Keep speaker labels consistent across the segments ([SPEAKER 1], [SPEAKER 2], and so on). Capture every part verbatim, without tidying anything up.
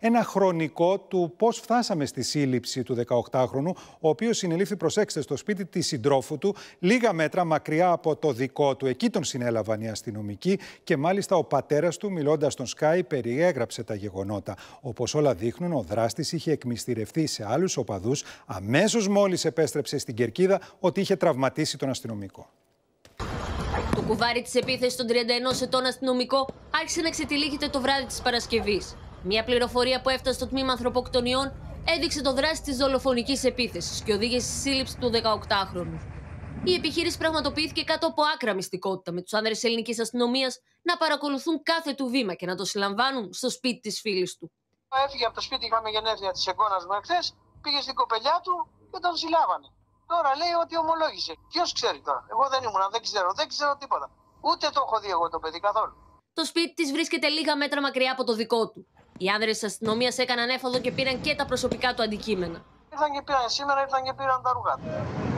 [SPEAKER 1] ένα χρονικό του πώς φτάσαμε στη σύλληψη του δεκαοκτάχρονου, ο οποίος συνελήφθη, προσέξτε, στο σπίτι της συντρόφου του, λίγα μέτρα μακριά από το δικό του. Εκεί τον συνέλαβαν οι αστυνομικοί και μάλιστα ο πατέρας του, μιλώντας στον Sky, περιέγραψε τα γεγονότα. Όπως όλα δείχνουν, ο δράστης είχε εκμυστηρευτεί σε άλλους οπαδούς αμέσως μόλις επέστρεψε στην κερκίδα ότι είχε τραυματίσει τον αστυνομικό.
[SPEAKER 2] Το κουβάρι της επίθεσης στον τριάντα ενός ετών αστυνομικό άρχισε να ξετυλίγεται το βράδυ της Παρασκευής. Μια πληροφορία που έφτασε στο τμήμα ανθρωποκτονιών έδειξε το δράστη της δολοφονικής επίθεσης και οδήγησε στη σύλληψη του δεκαοκτάχρονου. Η επιχείρηση πραγματοποιήθηκε κάτω από άκρα μυστικότητα, με τους άνδρες της ελληνικής αστυνομίας να παρακολουθούν κάθε του βήμα και να το συλλαμβάνουν στο σπίτι της φίλης του.
[SPEAKER 3] Έφυγε από το σπίτι, είχαμε γενέθλια της εγγόνας μου εχθές, πήγε στην κοπελιά του και τον συλλάβανε. Τώρα λέει ότι ομολόγησε. Ποιος ξέρει τώρα? Εγώ δεν ήμουνα, δεν ξέρω, δεν ξέρω τίποτα. Ούτε το έχω δει εγώ το παιδί καθόλου.
[SPEAKER 2] Το σπίτι της βρίσκεται λίγα μέτρα μακριά από το δικό του. Οι άνδρες της αστυνομίας έκαναν έφοδο και πήραν και τα προσωπικά του αντικείμενα.
[SPEAKER 3] Ήρθαν και πήραν σήμερα, ήρθαν και πήραν τα ρούχα του.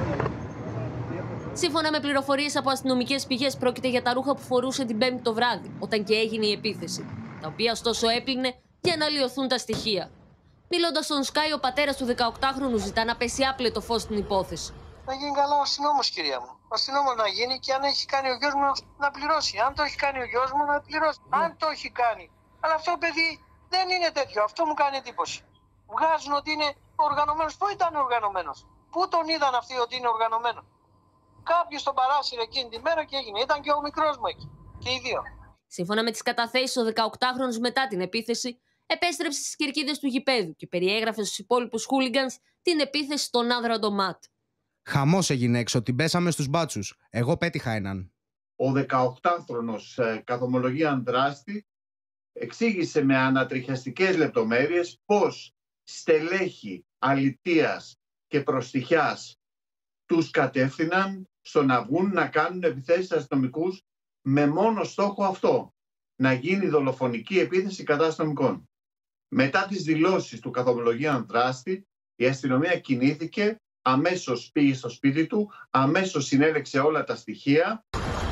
[SPEAKER 2] Σύμφωνα με πληροφορίες από αστυνομικές πηγές, πρόκειται για τα ρούχα που φορούσε την Πέμπτη το βράδυ, όταν και έγινε η επίθεση. Τα οποία ωστόσο έπλυνε για να αλλοιωθούν τα στοιχεία. Μιλώντας στον Sky, ο πατέρας του δεκαοκτάχρονου ζητά να πέσει άπλετο φως στην υπόθεση.
[SPEAKER 3] Να γίνει καλά ο αστυνόμος, κυρία μου. Ο αστυνόμος να γίνει και αν έχει κάνει ο γιος μου να πληρώσει. Αν το έχει κάνει ο γιος μου να πληρώσει. Yeah. Αν το έχει κάνει. Αλλά αυτό το παιδί δεν είναι τέτοιο. Αυτό μου κάνει εντύπωση. Βγάζουν ότι είναι οργανωμένος. Πού ήταν οργανωμένος? Πού τον είδαν αυτοί ότι είναι οργανωμένο? Κάποιος τον παράσυρε εκείνη τη μέρα και έγινε. Ήταν και ο μικρός μου εκεί. Και οι δύο.
[SPEAKER 2] Σύμφωνα με τις καταθέσεις, ο δεκαοκτάχρονος μετά την επίθεση επέστρεψε στις κερκίδες του γηπέδου και περιέγραφε στους υπόλοιπους χούλιγκανς την επίθεση στον άνδρα ντομάτ.
[SPEAKER 4] Χαμός έγινε έξω, την πέσαμε στους μπάτσους. Εγώ πέτυχα έναν.
[SPEAKER 5] Ο δεκαοκτάχρονος ε, καθομολογία δράστη εξήγησε με ανατριχιαστικές λεπτομέρειες πως στελέχη αλητείας και προστιχιάς τους κατεύθυναν στο να βγουν να κάνουν επιθέσεις αστυνομικούς με μόνο στόχο αυτό, να γίνει δολοφονική επίθεση κατά αστυνομικών. Μετά τις δηλώσεις του καθομολογία δράστη, η αστυνομία κινήθηκε, αμέσως πήγε στο σπίτι του, αμέσως συνέλεξε όλα τα στοιχεία.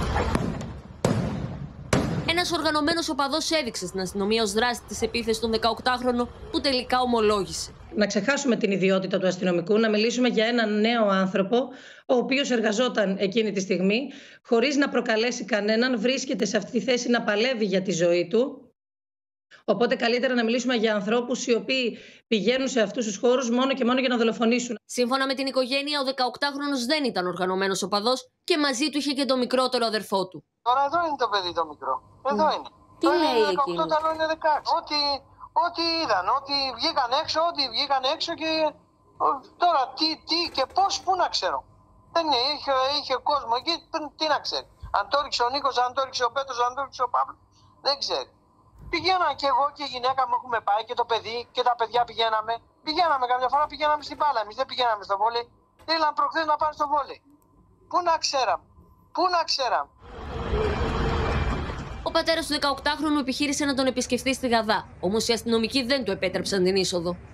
[SPEAKER 2] Ένας οργανωμένος οπαδός έδειξε στην αστυνομία ως δράστη της επίθεσης τον δεκαοκτάχρονο, που τελικά ομολόγησε.
[SPEAKER 6] Να ξεχάσουμε την ιδιότητα του αστυνομικού, να μιλήσουμε για έναν νέο άνθρωπο, ο οποίος εργαζόταν εκείνη τη στιγμή, χωρίς να προκαλέσει κανέναν, βρίσκεται σε αυτή τη θέση να παλεύει για τη ζωή του. Οπότε καλύτερα να μιλήσουμε για ανθρώπους οι οποίοι πηγαίνουν σε αυτούς τους χώρους μόνο και μόνο για να δολοφονήσουν.
[SPEAKER 2] Σύμφωνα με την οικογένεια, ο δεκαοκτάχρονος δεν ήταν οργανωμένος οπαδός και μαζί του είχε και το μικρότερο αδερφό του.
[SPEAKER 3] Τώρα εδώ είναι το παιδί το μικρό. Εδώ mm. είναι.
[SPEAKER 2] Τι
[SPEAKER 3] το
[SPEAKER 2] λέει
[SPEAKER 3] είναι
[SPEAKER 2] εκείνο?
[SPEAKER 3] Το άλλο είναι δεκαέξι. Ό,τι, ό,τι είδαν, ό,τι βγήκαν έξω, ό,τι βγήκαν έξω και τώρα τι, τι και πώς, πού να ξέρω. Δεν είναι, είχε, είχε κόσμο εκεί, τι να ξέρει. Αν το ρίξε ο Νίκος, αν το ρίξε ο Πέτρος, αν το ρίξε ο Παύλος, δεν ξέρει. Πηγαίνα και εγώ και η γυναίκα μου έχουμε πάει και το παιδί και τα παιδιά πηγαίναμε. Πηγαίναμε καμιά φορά, πηγαίναμε στην μπάλα. Εμείς δεν πηγαίναμε στο βόλεϊ. Ήθελαν προχθές να πάνε στο βόλεϊ. Πού να ξέραμε, πού να ξέραμε.
[SPEAKER 2] Ο πατέρας του δεκαοκτάχρονου επιχείρησε να τον επισκεφτεί στη Γαδά, όμως οι αστυνομικοί δεν του επέτρεψαν την είσοδο.